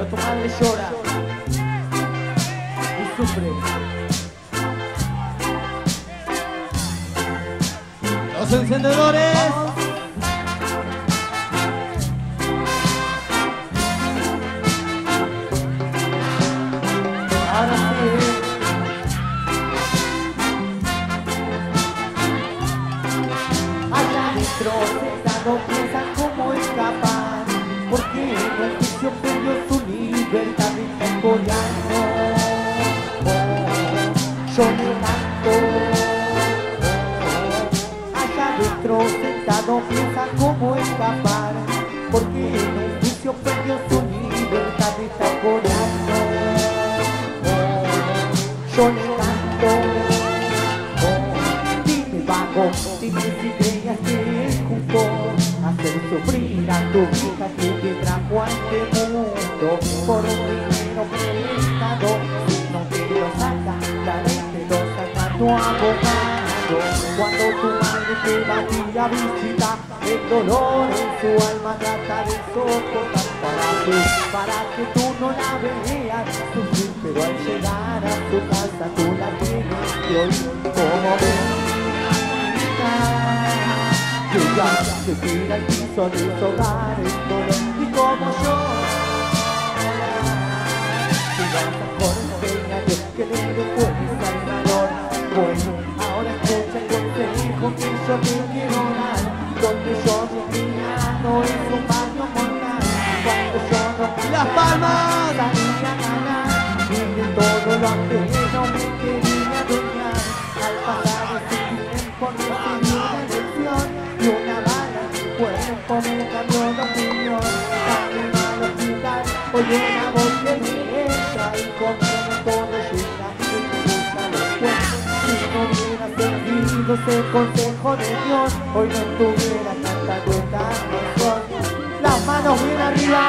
cuando tu madre llora y sufre. Los encendedores. Ahora sí. Allá adentro sentado piensan cómo escapar, porque en el juicio perdió su libertad y está coreano. Yo me canto. Allá adentro sentado piensa cómo escapar, porque en el juicio perdió su libertad y está coreano. Yo le canto. Dime vago, dime si creías que es justo hacer sufrir a tu hija que te trajo a este mundo por un dinero prestado. Si no te lo saca, la ley te lo saca tu abogado. Cuando tu madre te va a ir a visitar, el dolor en su alma trata de soportar para que tú no la veas sufrir, pero al llegar a tu casa tú la tienes que oír como bonita, que ya se tira al piso de su hogar el dolor y como yo si vas a empeñar que le recuerdes al valor. Bueno, ahora escucha el consejo que yo te quiero dar, donde yo vivía no es un baño mortal. Cuando yo no ¡Las Palmas! salía a ganar, y de todo lo que no me quería adueñar, al pasar ese tiempo recibí una lección y una bala en mi cuerpo me cambió la opinión. Camino al hospital, oye una voz que me entra y conmigo todo llega y me gusta después. Si no hubiera seguido ese consejo de Dios, hoy no estuviera cantando esta canción. Las manos bien arriba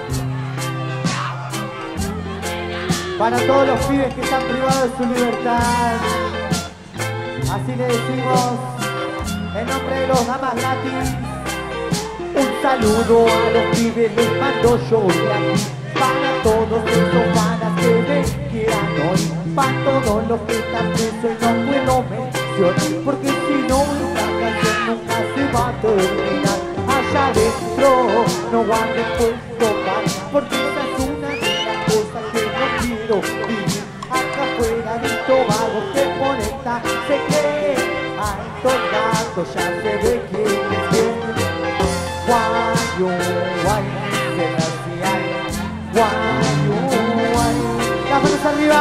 para todos los pibes que están privados de su libertad. Así le decimos en nombre de los damas gratis. Un saludo a los pibes, les mando yo de aquí. Para todos esos panas que me quieran hoy, para todos los que están presos y no puedo mencionar, porque si no esta canción nunca se va a terminar. Allá adentro no guarden puesto más, porque esa es una de las cosas que no quiero vivir. Acá afuera de Tobago que conecta, se cree hay tocado, ya se ve quién es quién. Guayo, guay, se la hacía, guayo, guay. Las manos arriba,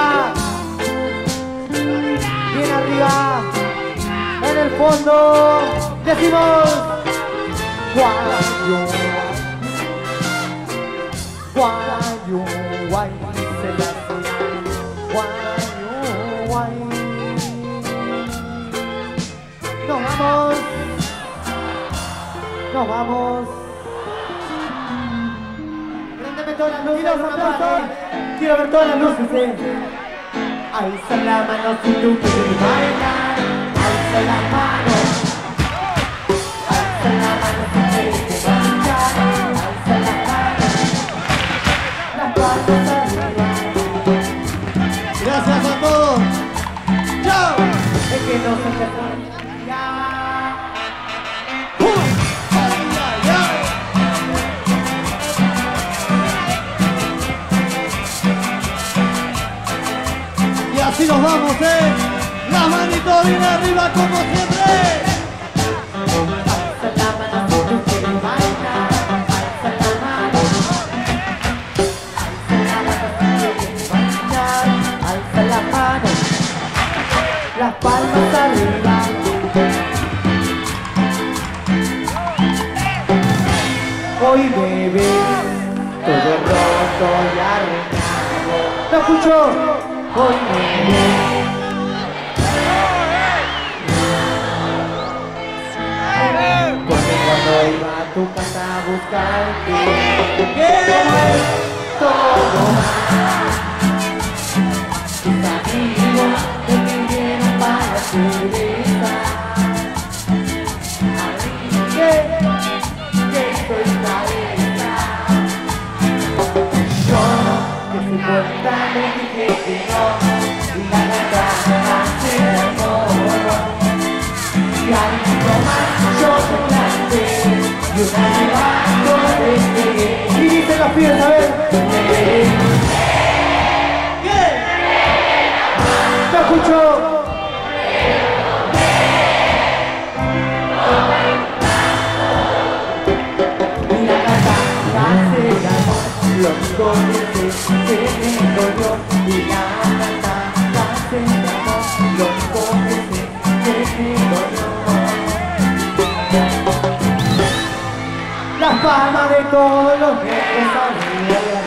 bien arriba, en el fondo, decimos guayo, guayo, guay, se la hacía, guayo, guay. Nos vamos, nos vamos. Préndeme todas las luces, quiero ver todas las luces. Alza la mano si tú quieres bailar, alza la mano. Alza la mano si quieres bailar, alza la mano. Las palmas arriba. Gracias a todos. ¡Chao! Es que no se te Y así nos vamos, las manitos bien arriba como siempre. alza la mano si tú quieres bailar, alza la mano. Alza la mano si quieres bailar, alza la mano. Las palmas arriba. Hoy me ves todo roto y arruinado. ¿Lo escucho? Hoy me ves. Porque cuando iba a tu casa a buscarte, ¿qué es todo mal? Tus amigos te pidieron para cerveza. Que soy cabeza. Yo único que sé que me dolió y la tanta se llamó. Lo único que sé que me dolió. Las palmas de todos los que sabían.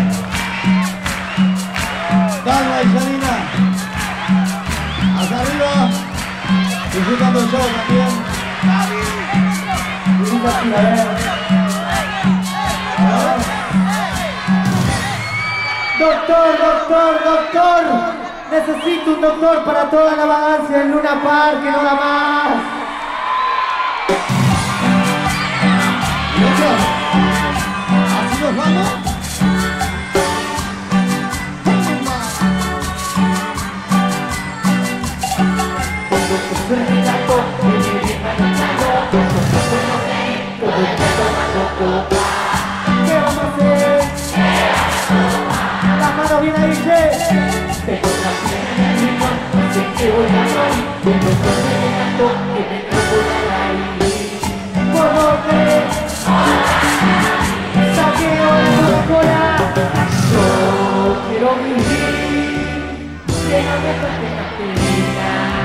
Calma y Janina. Hasta arriba. Disfrutando el show también. Doctor, necesito un doctor para toda la vagancia en Luna Park, que no da más. Doctor, así nos vamos. ¿Qué vamos a hacer? Las manos bien ahí, che. Tengo una pierna en mi mano, no sé qué voy a hacer. Tengo un canto que me trajo de ahí. Por lo que saqueo la Coca-Cola. Yo quiero vivir, déjame con la